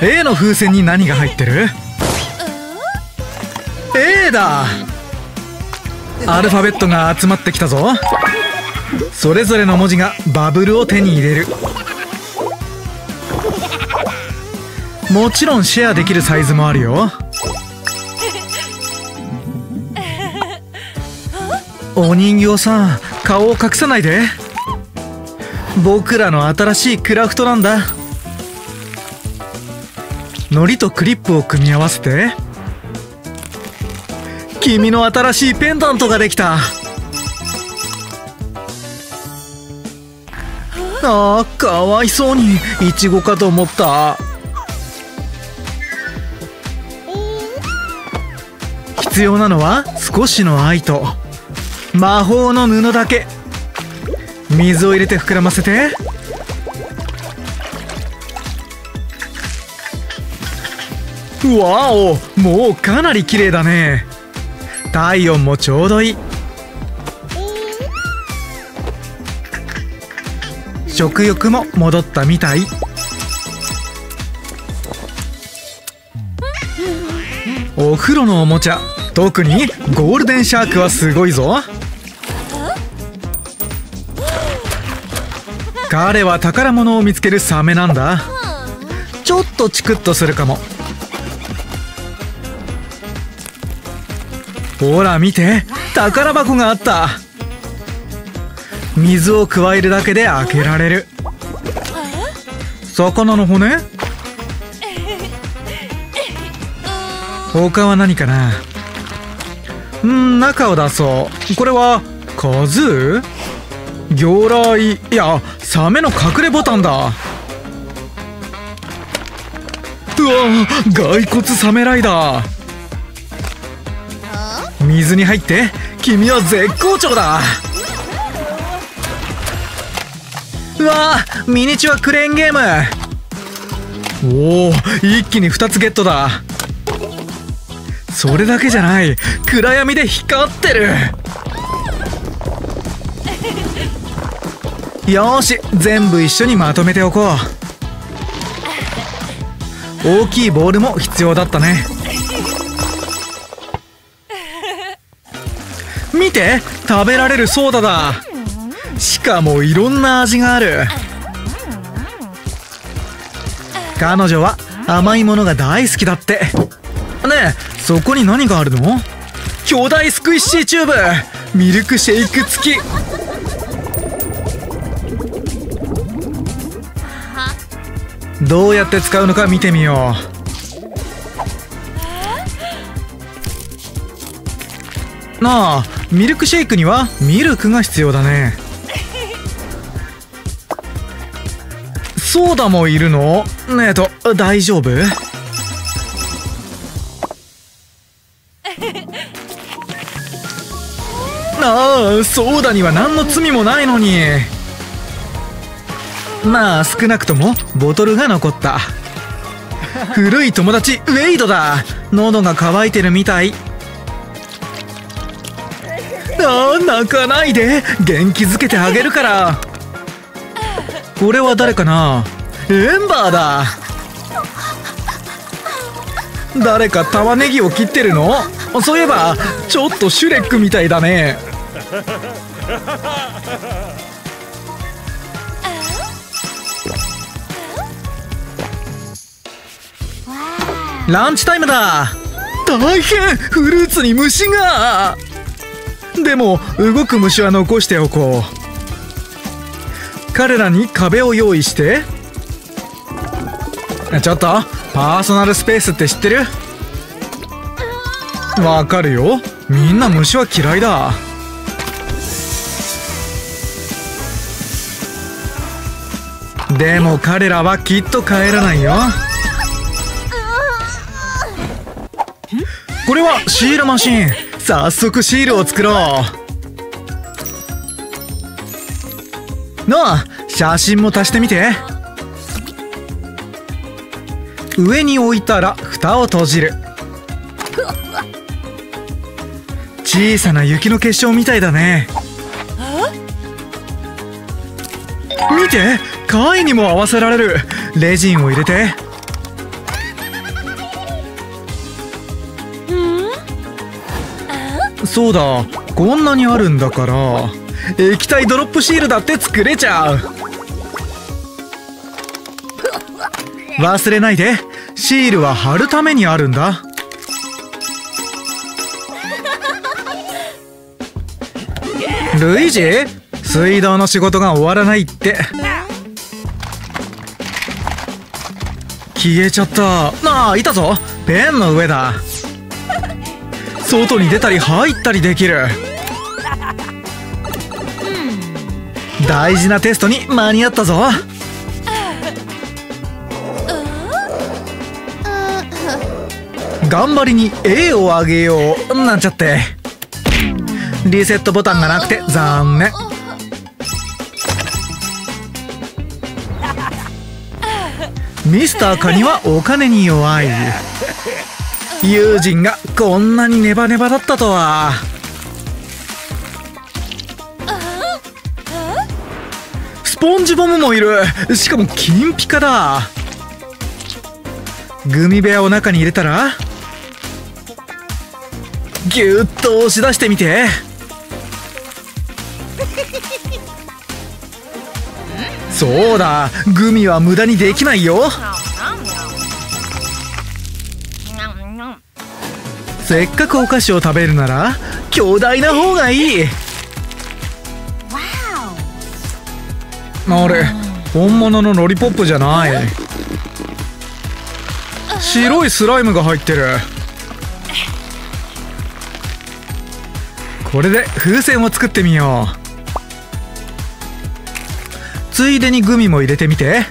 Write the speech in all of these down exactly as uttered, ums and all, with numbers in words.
A の風船に何が入ってる？ A だ。アルファベットが集まってきたぞ。それぞれの文字がバブルを手に入れる。もちろんシェアできるサイズもあるよ。お人形さん、顔を隠さないで。僕らの新しいクラフトなんだ。糊とクリップを組み合わせて、君の新しいペンダントができた。ああ、かわいそうにイチゴかと思った。必要なのは少しの愛と魔法の布だけ。水を入れて膨らませて。わお、もうかなり綺麗だね。体温もちょうどいい。食欲も戻ったみたい。お風呂のおもちゃ、特にゴールデンシャークはすごいぞ。彼は宝物を見つけるサメなんだ。ちょっとチクッとするかも。ほら見て、宝箱があった。水を加えるだけで開けられる。魚の骨？他は何かな。うん、中を出そう。これはカズー？魚雷？いや、サメの隠れボタンだ。うわ、骸骨サメライダー。水に入って、君は絶好調だ。うわ、ミニチュアクレーンゲーム。おお、一気にふたつゲットだ。それだけじゃない、暗闇で光ってる。よーし、全部一緒にまとめておこう。大きいボールも必要だったね。見て、食べられるソーダだ。しかもいろんな味がある。彼女は甘いものが大好きだって。ねえ、そこに何があるの？巨大スクイッシーチューブ、ミルクシェイク付き。どうやって使うのか見てみよう。なあ、ミルクシェイクにはミルクが必要だね。ソーダもいるの？ねえと、大丈夫？ああ、ソーダには何の罪もないのに。まあ、少なくともボトルが残った。古い友達ウェイドだ。喉が渇いてるみたい。ああ、泣かないで、元気づけてあげるから。これは誰かな？エンバーだ。誰か玉ねぎを切ってるの？そういえばちょっとシュレックみたいだね。ランチタイムだ。大変、フルーツに虫が。でも動く虫は残しておこう。彼らに壁を用意して。ちょっと、パーソナルスペースって知ってる？わかるよ。みんな虫は嫌いだ。でも彼らはきっと帰らないよ。これはシールマシン。早速シールを作ろう。なあ、写真も足してみて。上に置いたら蓋を閉じる。小さな雪の結晶みたいだね。見て、貝にも合わせられる。レジンを入れて。 そうだ、こんなにあるんだから液体ドロップシールだって作れちゃう。忘れないで、シールは貼るためにあるんだ。ルイージ、水道の仕事が終わらないって。消えちゃった。ああ、いたぞ。ペンの上だ。外に出たり入ったりできる。大事なテストに間に合ったぞ。頑張りに A をあげようなんちゃって。リセットボタンがなくて残念。ミスターカニはお金に弱い。友人がこんなにネバネバだったとは。スポンジボムもいる。しかも金ピカだ。グミ部屋を中に入れたらギュッと押し出してみて。そうだ、グミは無駄にできないよ。せっかくお菓子を食べるなら巨大な方がいい。あれ、本物のロリポップじゃない。白いスライムが入ってる。これで風船を作ってみよう。ついでにグミも入れてみて。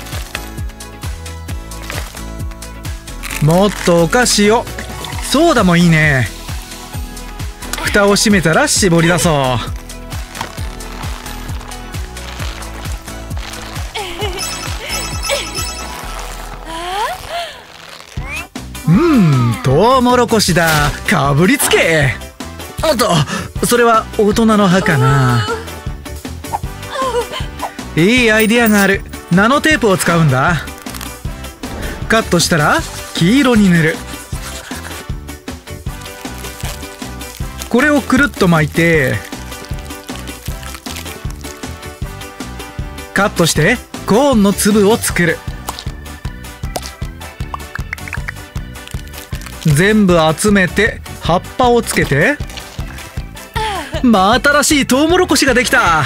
もっとお菓子を。ソーダもいいね。蓋を閉めたら絞り出そう。うん、トウモロコシだ。かぶりつけ。おっと、それは大人の歯かな。いいアイデアがある。ナノテープを使うんだ。カットしたら黄色に塗る。これをくるっと巻いてカットしてコーンの粒を作る。全部集めて葉っぱをつけて、真新しいトウモロコシができた。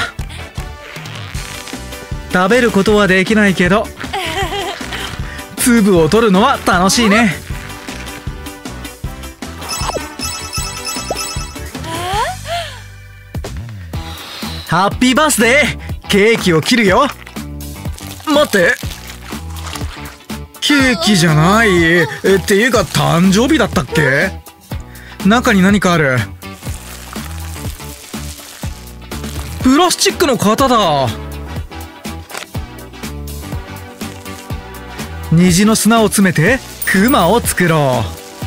食べることはできないけど粒を取るのは楽しいね。ハッピーバースデー。ケーキを切るよ。待って、ケーキじゃない。えっていうか誕生日だったっけ。中に何かある。プラスチックの型だ。虹の砂を詰めてクマを作ろ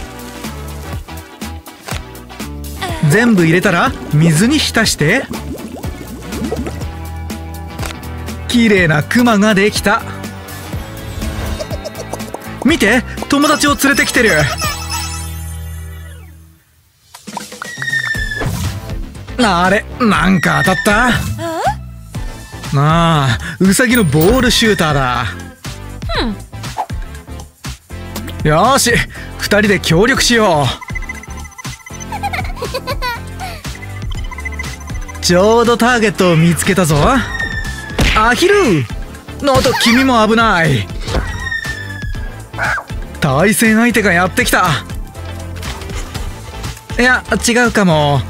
う。全部入れたら水に浸して綺麗なクマができた。見て、友達を連れてきてる。あれ、なんか当たった。ああ、ウサギのボールシューターだ。よーし、二人で協力しよう。ちょうどターゲットを見つけたぞ。アヒル。のと君も危ない。対戦相手がやってきた。いや、違うかも。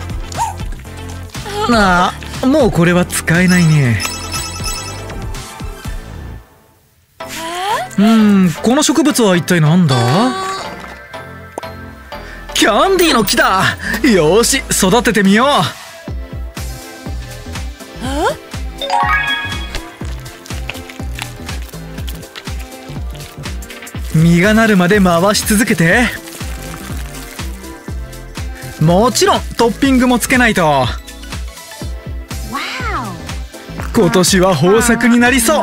ああ、もうこれは使えないね。うん、この植物は一体なんだ。キャンディーの木だ。よーし、育ててみよう。実がなるまで回し続けて。もちろんトッピングもつけないと。今年は豊作になりそう。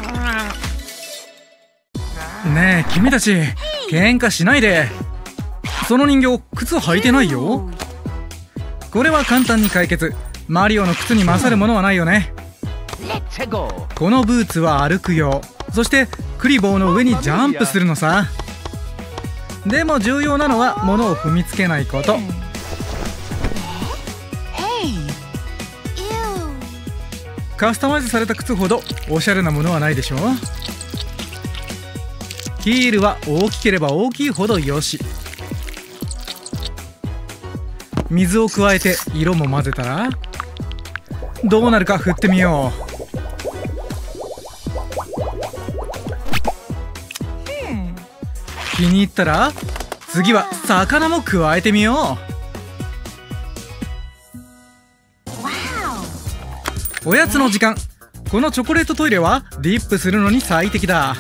ねえ君たち、喧嘩しないで。 その人形靴履いてないよ。これは簡単に解決。マリオの靴に勝るものはないよね。このブーツは歩く用。そしてクリボーの上にジャンプするのさ。でも重要なのは物を踏みつけないこと。カスタマイズされた靴ほどおしゃれなものはないでしょ。ヒールは大きければ大きいほどよし。水を加えて色も混ぜたらどうなるか振ってみよう。気に入ったら次は魚も加えてみよう。おやつの時間。このチョコレートトイレはディップするのに最適だ。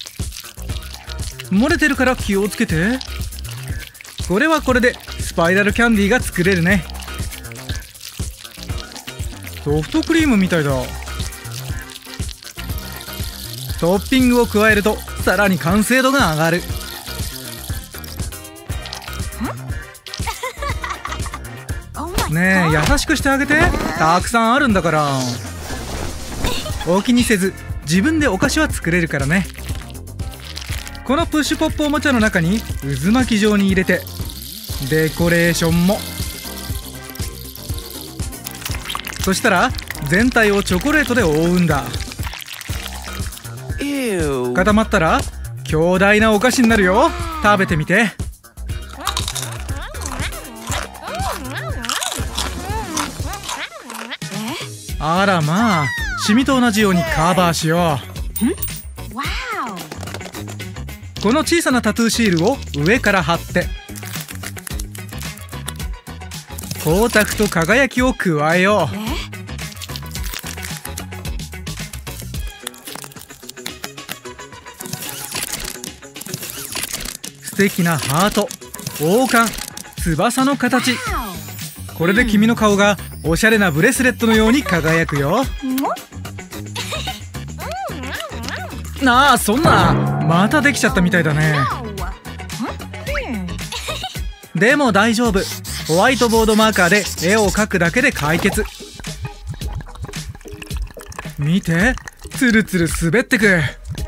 漏れてるから気をつけて。これはこれでスパイラルキャンディーが作れるね。ソフトクリームみたいだ。トッピングを加えるとさらに完成度が上がる。ねえ、優しくしてあげて。たくさんあるんだから。お気にせず自分でお菓子は作れるからね。このプッシュポップおもちゃの中に渦巻き状に入れてデコレーションも。そしたら全体をチョコレートで覆うんだ。固まったら強大なお菓子になるよ。食べてみて。あらまあ、シミと同じようにカバーしよう。この小さなタトゥーシールを上から貼って光沢と輝きを加えよう。素敵なハート、王冠、翼の形。これで君の顔がおしゃれなブレスレットのように輝くよ。なあ、そんな、またできちゃったみたいだね。でも大丈夫。ホワイトボードマーカーで絵を描くだけで解決。見て、つるつる滑ってく。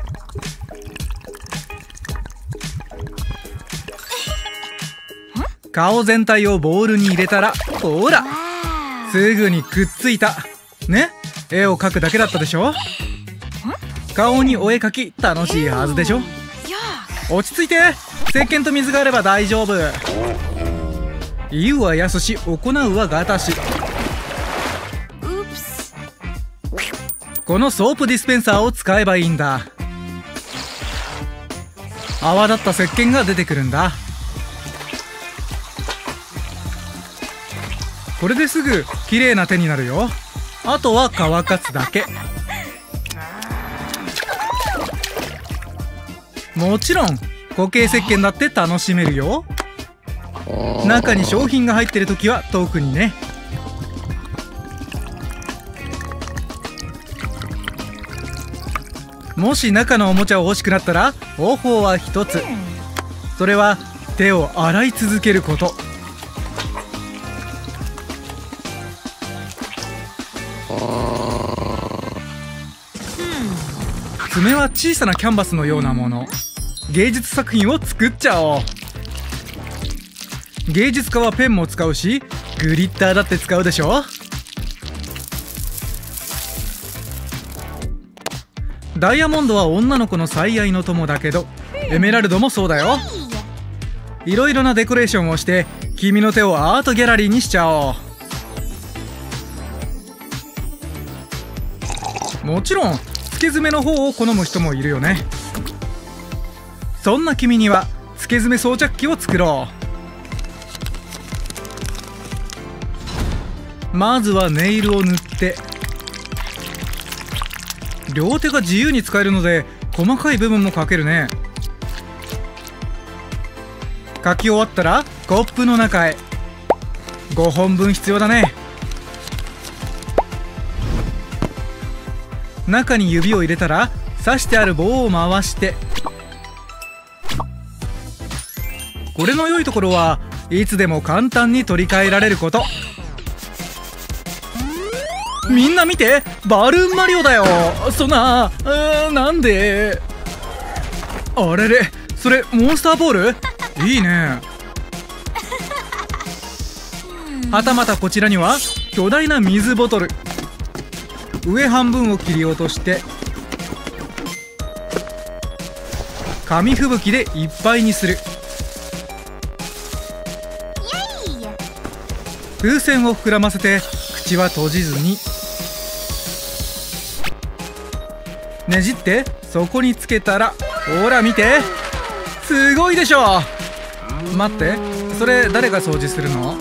顔全体をボウルに入れたら、ほら、すぐにくっついたね。絵を描くだけだったでしょ。顔にお絵描き楽しいはずでしょ。落ち着いて。石鹸と水があれば大丈夫。言うはやすし、行うはがたし。このソープディスペンサーを使えばいいんだ。泡立った石鹸が出てくるんだ。これですぐ綺麗な手になるよ。あとは乾かすだけ。もちろん固形石鹸だって楽しめるよ。中に商品が入ってる時は特にね。もし中のおもちゃを欲しくなったら方法は一つ。それは手を洗い続けること。爪は小さなキャンバスのようなもの。芸術作品を作っちゃおう。芸術家はペンも使うし、グリッターだって使うでしょ。ダイヤモンドは女の子の最愛の友だけど、エメラルドもそうだよ。いろいろなデコレーションをして君の手をアートギャラリーにしちゃおう。もちろんつけ爪の方を好む人もいるよね。そんな君にはつけ爪装着器を作ろう。まずはネイルを塗って、両手が自由に使えるので細かい部分も描けるね。描き終わったらコップの中へ。ごほんぶん必要だね。中に指を入れたら刺してある棒を回して、 これの良いところはいつでも簡単に取り替えられること。みんな見て、バルーンマリオだよ。そんな、うーん、なんで。あれれ、それモンスターボール？いいね。はたまたこちらには巨大な水ボトル。上半分を切り落として紙吹雪でいっぱいにする。風船を膨らませて口は閉じずにねじってそこにつけたら、ほら見て、すごいでしょ。待って、それ誰が掃除するの？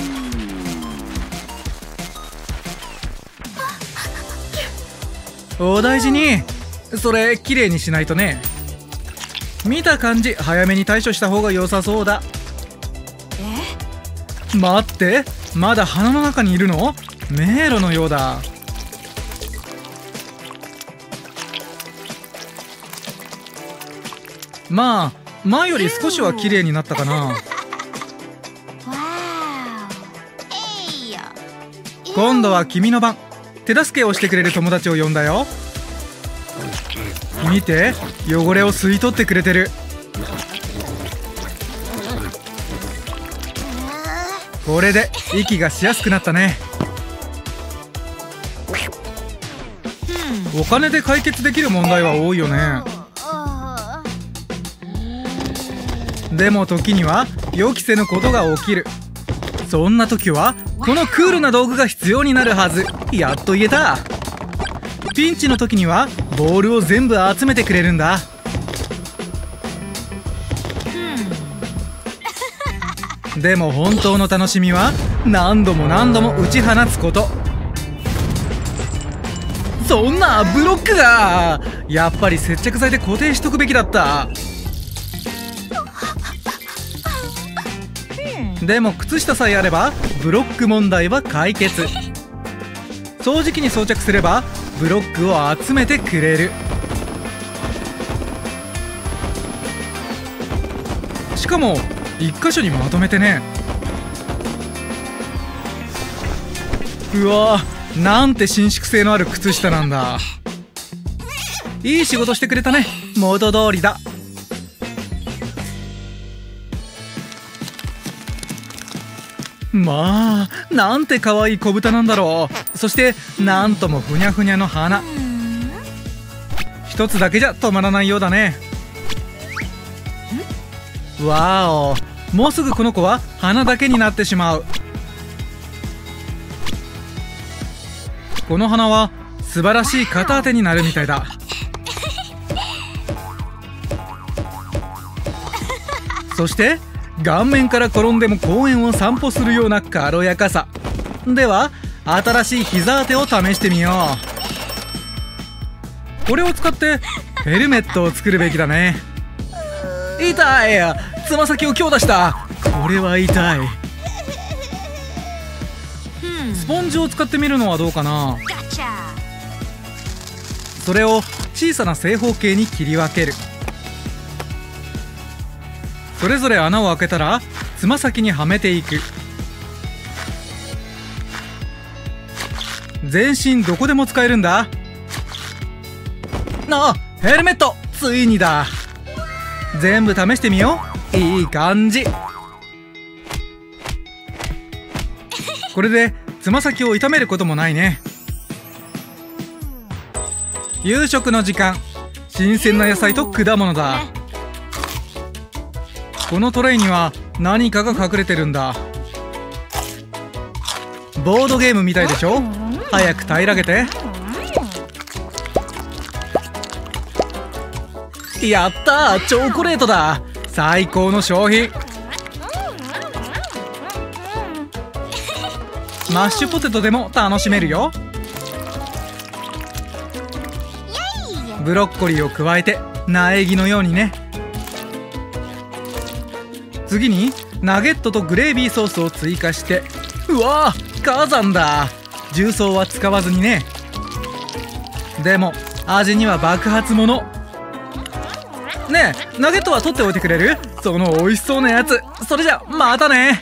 お大事に。それきれいにしないとね。見た感じ早めに対処した方が良さそうだ。え？待って、まだ鼻の中にいるの？迷路のようだ。まあ前より少しは綺麗になったかな。今度は君の番。手助けをしてくれる友達を呼んだよ。見て、汚れを吸い取ってくれてる。これで息がしやすくなったね。お金で解決できる問題は多いよね。でも時には予期せぬことが起きる。そんな時はこのクールな道具が必要になるはず。やっと言えた。ピンチの時にはボールを全部集めてくれるんだ。でも本当の楽しみは何度も何度も打ち放つこと。そんなブロックがやっぱり接着剤で固定しとくべきだった。でも靴下さえあればブロック問題は解決。掃除機に装着すればブロックを集めてくれる。しかも一箇所にまとめてね。うわー、なんて伸縮性のある靴下なんだ。いい仕事してくれたね。元通りだ。まあなんて可愛い子豚なんだろう。そしてなんともふにゃふにゃの鼻。一つだけじゃ止まらないようだね。わお、もうすぐこの子は鼻だけになってしまう。この鼻は素晴らしい片当てになるみたいだ。そして顔面から転んでも公園を散歩するような軽やかさ。では新しい膝当てを試してみよう。これを使ってヘルメットを作るべきだね。痛い、つま先を強打した。これは痛い。スポンジを使ってみるのはどうかな。それを小さな正方形に切り分ける。それぞれ穴を開けたらつま先にはめていく。全身どこでも使えるんだ。あ、ヘルメットついにだ。全部試してみよう。いい感じ。これでつま先を痛めることもないね。夕食の時間。新鮮な野菜と果物だ。このトレイには何かが隠れてるんだ。ボードゲームみたいでしょ。早く平らげて。やったー、チョコレートだ。最高の商品。マッシュポテトでも楽しめるよ。ブロッコリーを加えて苗木のようにね。次にナゲットとグレービーソースを追加して。うわー、火山だ。重曹は使わずにね。でも味には爆発もの。 ねえナゲットは取っておいてくれる？その美味しそうなやつ。それじゃまたね。